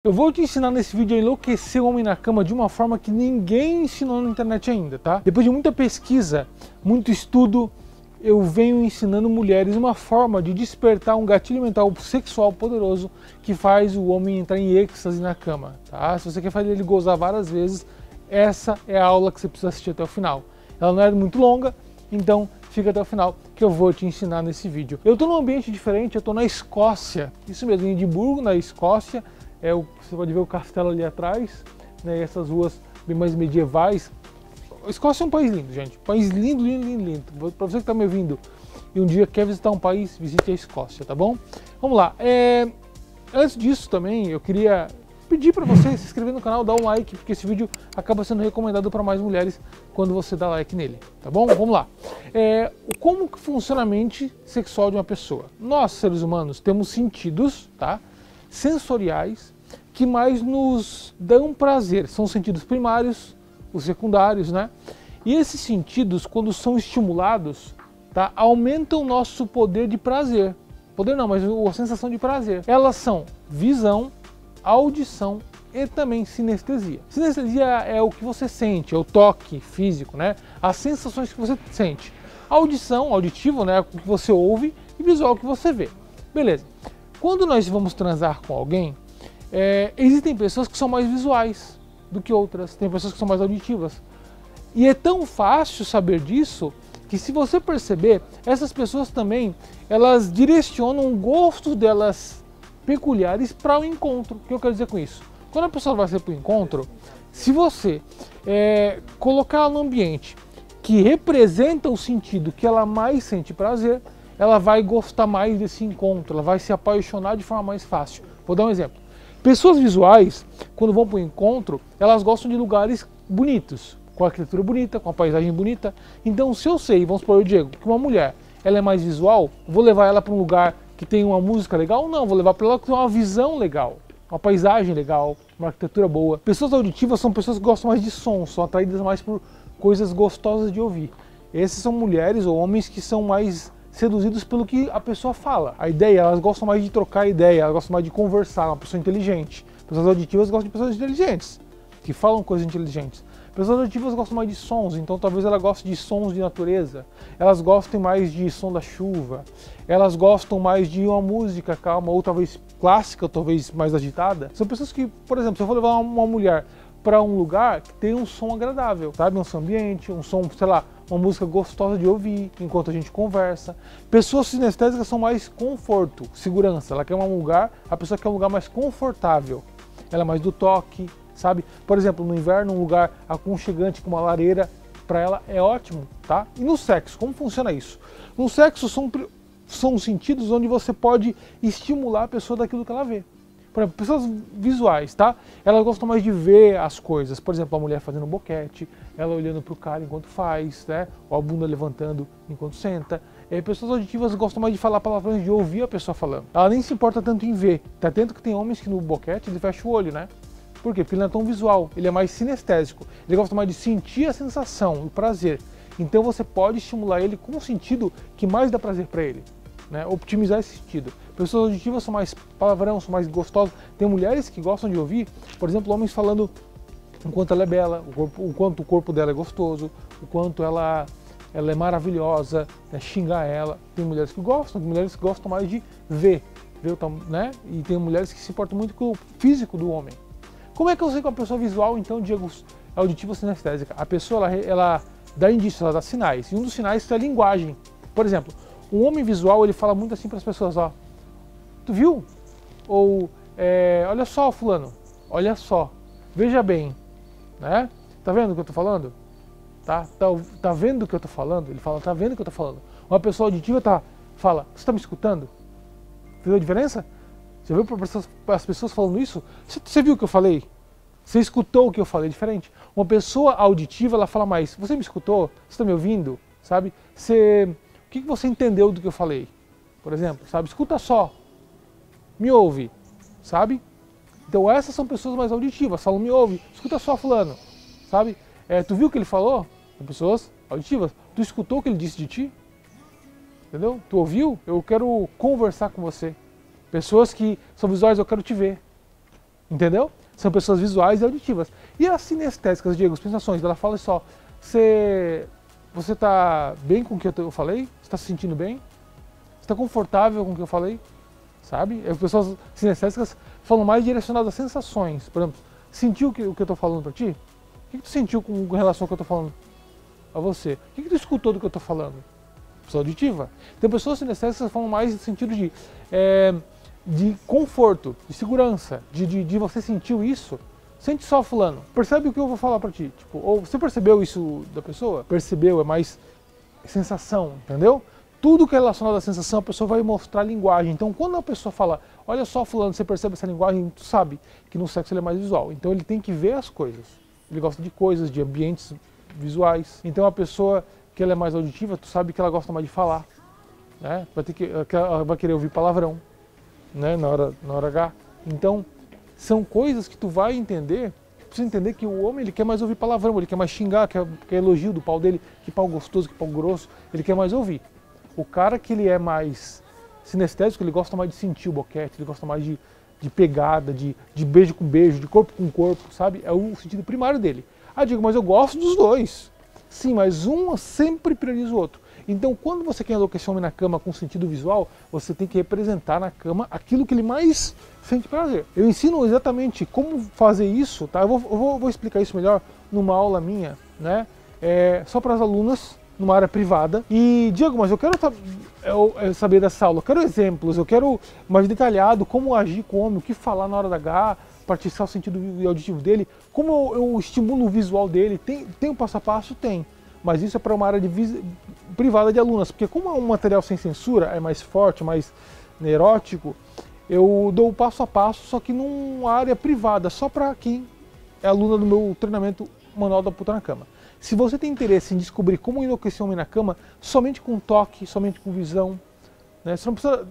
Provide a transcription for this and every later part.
Eu vou te ensinar nesse vídeo a enlouquecer o homem na cama de uma forma que ninguém ensinou na internet ainda, tá? Depois de muita pesquisa, muito estudo, eu venho ensinando mulheres uma forma de despertar um gatilho mental sexual poderoso que faz o homem entrar em êxtase na cama, tá? Se você quer fazer ele gozar várias vezes, essa é a aula que você precisa assistir até o final. Ela não é muito longa, então fica até o final que eu vou te ensinar nesse vídeo. Eu estou num ambiente diferente, eu estou na Escócia, isso mesmo, em Edimburgo, na Escócia. Você pode ver o castelo ali atrás, né, e essas ruas bem mais medievais. A Escócia é um país lindo, gente. Um país lindo, lindo, lindo, lindo. Para você que está me ouvindo e um dia quer visitar um país, visite a Escócia, tá bom? Vamos lá. Antes disso também, eu queria pedir para você se inscrever no canal, dar um like, porque esse vídeo acaba sendo recomendado para mais mulheres quando você dá like nele, tá bom? Vamos lá. Como que funciona a mente sexual de uma pessoa? Nós, seres humanos, temos sentidos, tá, sensoriais que mais nos dão prazer. São os sentidos primários, os secundários, né? E esses sentidos, quando são estimulados, tá, aumentam o nosso poder de prazer. Poder não, mas a sensação de prazer. Elas são visão, audição e também sinestesia. Sinestesia é o que você sente, é o toque físico, né? As sensações que você sente. Audição, auditivo, né? O que você ouve, e visual, o que você vê. Beleza. Quando nós vamos transar com alguém, existem pessoas que são mais visuais do que outras, tem pessoas que são mais auditivas. E é tão fácil saber disso que, se você perceber, essas pessoas também, elas direcionam gostos delas peculiares para o encontro. O que eu quero dizer com isso? Quando a pessoa vai ser para o encontro, se você colocar ela num ambiente que representa o sentido que ela mais sente prazer, ela vai gostar mais desse encontro, ela vai se apaixonar de forma mais fácil. Vou dar um exemplo. Pessoas visuais, quando vão para o encontro, elas gostam de lugares bonitos, com a arquitetura bonita, com a paisagem bonita. Então, se eu sei, vamos supor, Diego, que uma mulher ela é mais visual, vou levar ela para um lugar que tem uma música legal? Não, vou levar para ela que tem uma visão legal, uma paisagem legal, uma arquitetura boa. Pessoas auditivas são pessoas que gostam mais de som, são atraídas mais por coisas gostosas de ouvir. Esses são mulheres ou homens que são mais seduzidos pelo que a pessoa fala. A ideia, elas gostam mais de trocar ideia, elas gostam mais de conversar, uma pessoa inteligente. Pessoas auditivas gostam de pessoas inteligentes, que falam coisas inteligentes. Pessoas auditivas gostam mais de sons, então talvez ela goste de sons de natureza, elas gostem mais de som da chuva, elas gostam mais de uma música calma, ou talvez clássica, ou talvez mais agitada. São pessoas que, por exemplo, se eu for levar uma mulher para um lugar que tem um som agradável, sabe? Um som ambiente, um som, sei lá, uma música gostosa de ouvir enquanto a gente conversa. Pessoas sinestésicas são mais conforto, segurança. Ela quer um lugar, a pessoa quer um lugar mais confortável. Ela é mais do toque, sabe? Por exemplo, no inverno, um lugar aconchegante com uma lareira, para ela é ótimo, tá? E no sexo, como funciona isso? No sexo são sentidos onde você pode estimular a pessoa daquilo que ela vê. Por exemplo, pessoas visuais, tá? Elas gostam mais de ver as coisas. Por exemplo, a mulher fazendo um boquete, ela olhando para o cara enquanto faz, né? Ou a bunda levantando enquanto senta. Pessoas auditivas gostam mais de falar palavrões, de ouvir a pessoa falando. Ela nem se importa tanto em ver. Tá atento que tem homens que no boquete ele fecha o olho, né? Por quê? Porque ele não é tão visual, ele é mais sinestésico. Ele gosta mais de sentir a sensação, o prazer. Então você pode estimular ele com um sentido que mais dá prazer para ele, né? Optimizar esse sentido. Pessoas auditivas são mais palavrão, são mais gostosas. Tem mulheres que gostam de ouvir, por exemplo, homens falando o quanto ela é bela, o quanto o corpo dela é gostoso, o quanto ela é maravilhosa, né? Xingar ela. Tem mulheres que gostam mais de ver, né? E tem mulheres que se importam muito com o físico do homem. Como é que eu sei que uma pessoa visual, então, Diego, é auditiva ou sinestésica? A pessoa, ela dá indícios, ela dá sinais. E um dos sinais é a linguagem. Por exemplo, um homem visual, ele fala muito assim para as pessoas, ó, tu viu? Ou, olha só, fulano, olha só, veja bem, né? Tá vendo o que eu tô falando? Tá vendo o que eu tô falando? Ele fala, tá vendo o que eu tô falando? Uma pessoa auditiva fala, você tá me escutando? Viu a diferença? Você viu as pessoas falando isso? Você viu o que eu falei? Você escutou o que eu falei? Diferente. Uma pessoa auditiva, ela fala mais, você me escutou? Você está me ouvindo? Sabe? O que você entendeu do que eu falei? Por exemplo, sabe? Escuta só. Me ouve. Sabe? Então essas são pessoas mais auditivas. Falam, me ouve. Escuta só, fulano. Sabe? Tu viu o que ele falou? São pessoas auditivas. Tu escutou o que ele disse de ti? Entendeu? Tu ouviu? Eu quero conversar com você. Pessoas que são visuais, eu quero te ver. entendeu? São pessoas visuais e auditivas. E as sinestésicas, Diego, as sensações, ela fala só, você tá bem com o que eu falei? Você está se sentindo bem? Você está confortável com o que eu falei? Sabe? As pessoas sinestésicas falam mais direcionadas a sensações. Por exemplo, sentiu o que eu estou falando para ti? O que tu sentiu com relação ao que eu estou falando a você? O que tu escutou do que eu estou falando? Pessoa auditiva. Tem pessoas sinestésicas que falam mais no sentido de conforto, de segurança, de você sentiu isso. Sente só fulano, percebe o que eu vou falar pra ti, tipo, ou você percebeu isso da pessoa? Percebeu, é mais sensação, entendeu? Tudo que é relacionado à sensação, a pessoa vai mostrar a linguagem. Então quando a pessoa fala, olha só fulano, você percebe essa linguagem, tu sabe que no sexo ele é mais visual. Então ele tem que ver as coisas, ele gosta de coisas, de ambientes visuais. Então a pessoa que ela é mais auditiva, tu sabe que ela gosta mais de falar, né? Ela vai querer ouvir palavrão, né? Na hora H. Então são coisas que tu vai entender, precisa entender que o homem ele quer mais ouvir palavrão, ele quer mais xingar, quer elogio do pau dele, que pau gostoso, que pau grosso, ele quer mais ouvir. O cara que ele é mais sinestésico, ele gosta mais de sentir o boquete, ele gosta mais de pegada, de beijo com beijo, de corpo com corpo, sabe? É o sentido primário dele. Ah, Diego, mas eu gosto dos dois. Sim, mas um sempre prioriza o outro. Então, quando você quer enlouquecer o homem na cama com sentido visual, você tem que representar na cama aquilo que ele mais sente prazer. Eu ensino exatamente como fazer isso, tá? Eu vou explicar isso melhor numa aula minha, né? Só para as alunas, numa área privada. E, Diego, mas eu quero saber dessa aula, eu quero exemplos, eu quero mais detalhado como agir com o homem, o que falar na hora da H, para atiçar o sentido auditivo dele, como eu estimulo o visual dele. Tem um passo a passo? Tem. Mas isso é para uma área privada de alunas, porque como é um material sem censura, é mais forte, mais erótico, eu dou o passo a passo, só que numa área privada, só para quem é aluna do meu treinamento Manual da Puta na Cama. Se você tem interesse em descobrir como enlouquecer um homem na cama, somente com toque, somente com visão, né? Você não precisa...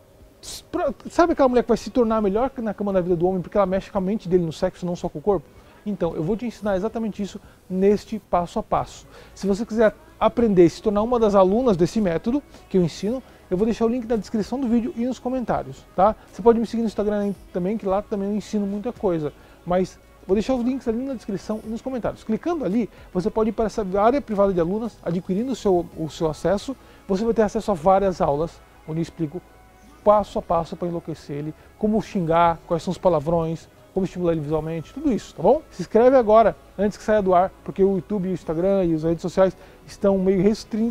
Sabe aquela mulher que vai se tornar melhor na cama na vida do homem porque ela mexe com a mente dele no sexo, não só com o corpo? Então, eu vou te ensinar exatamente isso neste passo a passo. Se você quiser aprender e se tornar uma das alunas desse método que eu ensino, eu vou deixar o link na descrição do vídeo e nos comentários, tá? Você pode me seguir no Instagram também, que lá também eu ensino muita coisa. Mas vou deixar os links ali na descrição e nos comentários. Clicando ali, você pode ir para essa área privada de alunas, adquirindo o seu acesso. Você vai ter acesso a várias aulas, onde eu explico passo a passo para enlouquecer ele, como xingar, quais são os palavrões, como estimular ele visualmente, tudo isso, tá bom? Se inscreve agora, antes que saia do ar, porque o YouTube, o Instagram e as redes sociais estão meio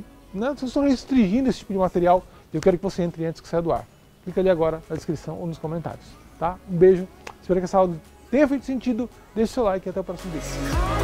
restringindo esse tipo de material. Eu quero que você entre antes que saia do ar. Clica ali agora na descrição ou nos comentários, tá? Um beijo, espero que essa aula tenha feito sentido, deixe seu like e até o próximo vídeo.